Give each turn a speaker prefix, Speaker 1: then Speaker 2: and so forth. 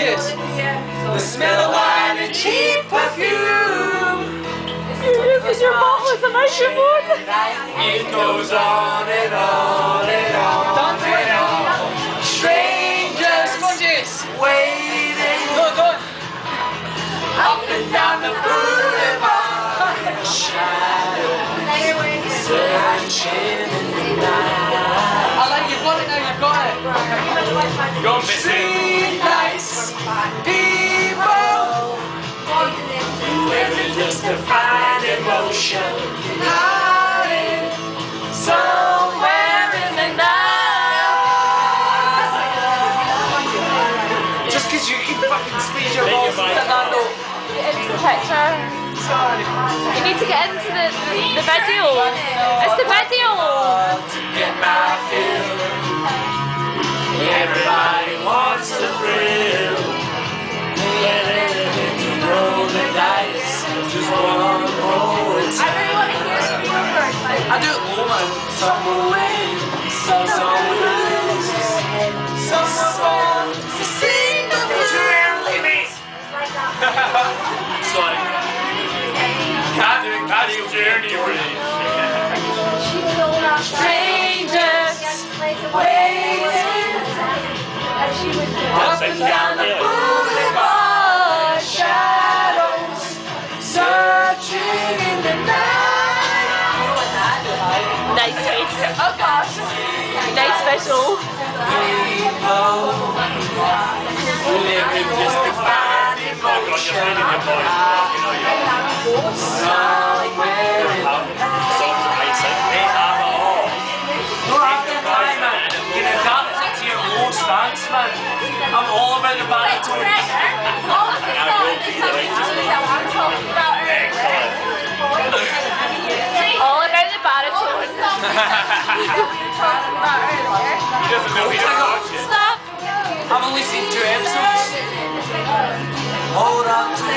Speaker 1: Gorgeous. The smell of wine and cheap perfume.
Speaker 2: Is your bottle with the microphone?
Speaker 1: It goes on and on and on and on. Strangers waiting.
Speaker 3: Go.
Speaker 1: Up and down the boulevard. Shadows searching in the night.
Speaker 3: I like you've got it now. You've got it.
Speaker 1: Go street lights, people, living just to find emotion, hiding somewhere in the night. Just 'cause you can fucking squeeze your balls in that handle.
Speaker 2: Into the picture. You need to get into the video. It's the video.
Speaker 1: To get my fill. Everybody wants a thrill. To roll the dice. Just one more time.
Speaker 2: I really want to hear some more words.
Speaker 1: I do. Oh my. Some will win. Some will lose. Some songs to sing. But you rarely miss. Sorry. Can't do journey really. Strangers waiting up and down the boulevard. Shadows searching in the night.
Speaker 2: Nice face.
Speaker 1: Oh gosh.
Speaker 2: Nice visual.
Speaker 1: People living just to find emotion. Somewhere in the man. I'm all about the baritone.
Speaker 2: All about the baritone. Stop.
Speaker 1: I've only seen 2 episodes. Hold on to